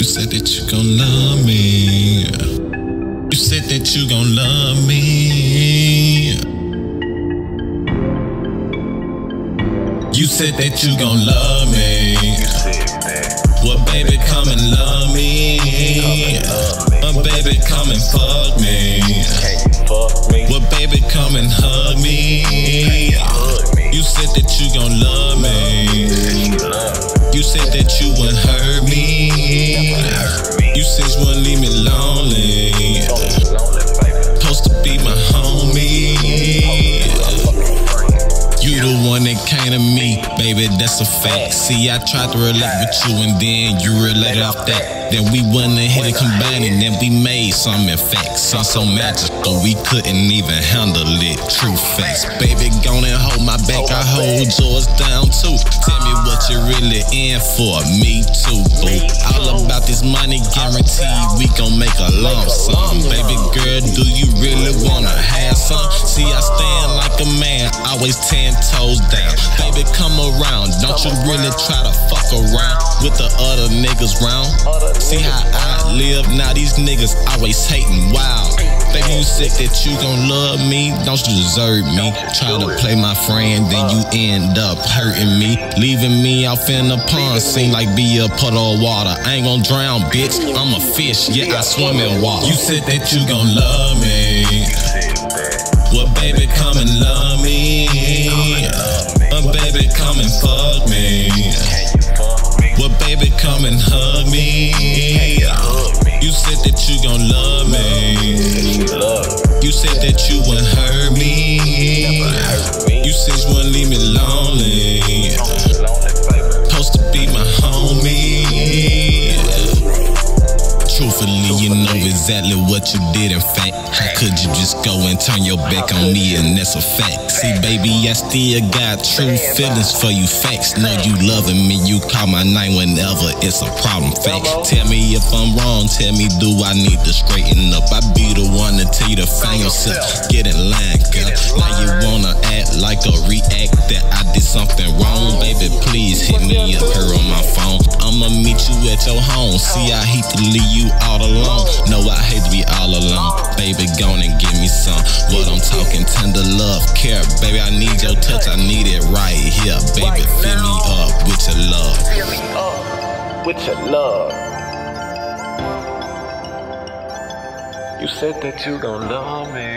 said that you gon' love me. You said that you gon' love me. You said that you gon' love me. Well, baby, come and love me. Well, baby, come and fuck me. Well, baby, come and hug me. You said that you gon' love me. You said that you wouldn't hurt me. You said you wouldn't leave me lonely. Supposed to be my homie. You the one that came to me, baby, that's a fact. See, I tried to relate with you and then you related off that. Then we went ahead and combined and then we made something in fact. Something so magical we couldn't even handle it. True facts. Baby, go and hold my back, I hold yours down too. Tell me what you really in for, me too, boo. All about this money guaranteed, we gon' make a lump sum. Baby girl, do you really wanna have some? See, I stand like a man, always 10 toes down. Baby, come around, don't you really try to fuck around with the other niggas round. See how I live, now these niggas always hating, wow. Baby, you said that you gon' love me, don't you deserve me? Try to play my friend, then you end up hurting me. Leaving me off in the pond, seem like be a puddle of water. I ain't gon' drown, bitch, I'm a fish, yeah, I swim in water. You said that you gon' love me. Well, baby, come and love me. Baby, come and fuck me. Well, baby, come and hug me. You said that you gon' love me. You said that you wouldn't hurt me. You said you wouldn't leave me lonely. Supposed to be my homie. Truthfully, you know exactly what you did, in fact. How could you just go and turn your back on me, and that's a fact? See, baby, I still got true feelings for you, facts. Know you loving me, you call my name whenever it's a problem, fact. Tell me if I'm wrong, tell me do I need to straighten up? I be the one to tell you to find yourself, get in line, girl. Now you wanna act like a react that I did something wrong? Baby, please hit me up here on my phone. I'ma meet you at your home. See, I hate to leave you all alone. No, I hate to be all alone. Baby, go on and give me some. What I'm talking, tender love, care. Baby, I need your touch, I need it right here. Baby, fill me up with your love. Fill me up with your love. You said that you gon' love me.